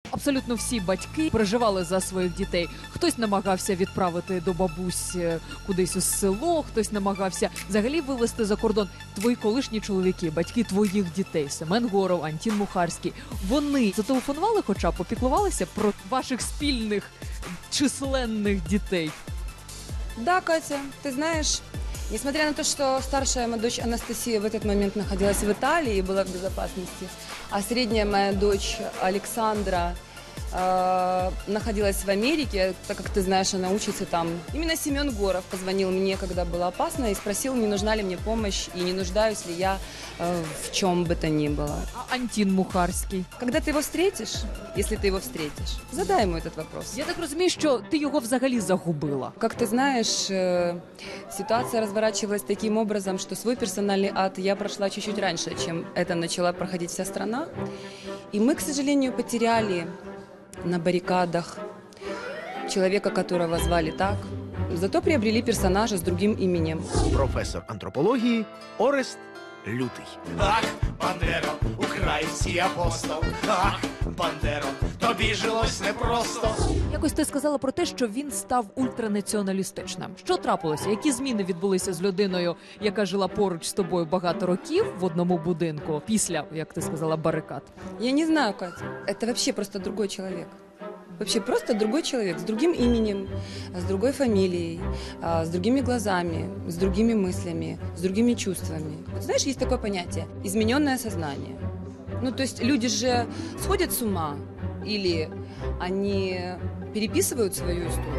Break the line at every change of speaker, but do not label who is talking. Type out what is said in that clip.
Абсолютно всі батьки переживали за своїх дітей. Хтось намагався відправити до бабусь кудись у село, хтось намагався взагалі вивезти за кордон. Твої колишні чоловіки, батьки твоїх дітей, Семен Горов, Антін Мухарський, вони зателефонували хоча б, попіклувалися про ваших спільних численних дітей?
Да, Катя, ты знаешь, несмотря на то, что старшая моя дочь Анастасия в этот момент находилась в Италии и была в безопасности, а средняя моя дочь Александра находилась в Америке, так как ты знаешь, она учится там. Именно Семен Горов позвонил мне, когда было опасно, и спросил, не нужна ли мне помощь и не нуждаюсь ли я в чем бы то ни было.
А Антін Мухарський?
Когда ты его встретишь, если ты его встретишь, задай ему этот вопрос.
Я так розумію, що ти його взагалі загубила.
Как ты знаешь, ситуация разворачивалась таким образом, что свой персональный ад я прошла чуть-чуть раньше, чем это начала проходить вся страна. И мы, к сожалению, потеряли на баррикадах человека, которого звали так. Зато приобрели персонажа с другим именем.
Професор антропології Орест Лютий.
Ах, Бандеро, український апостол, ах, Бандеро, тобі жилось непросто.
Якось ти сказала про те, що він став ультранаціоналістичним. Що трапилося? Які зміни відбулися з людиною, яка жила поруч з тобою багато років в одному будинку, після, як ти сказала, барикад?
Я не знаю, Катя. Это вообще просто другой человек. Вообще просто другой человек, с другим именем, с другой фамилией, с другими глазами, с другими мыслями, с другими чувствами. Вот знаешь, есть такое понятие – измененное сознание. Ну, то есть люди же сходят с ума или они переписывают свою историю.